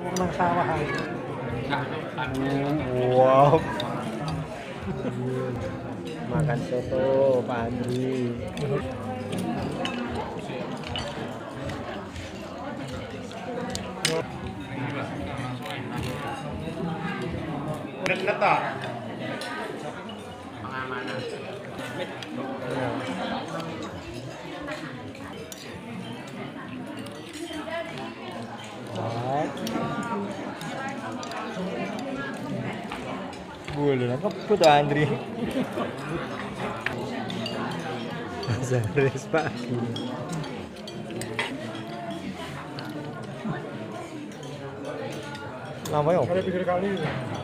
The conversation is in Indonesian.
nang sawah ae. Wow. Makan soto Pak Andri. Bener toh? Pengamanan. Bulu nak keput Andri. Zares pagi. Lama ya? Kali pikir kali.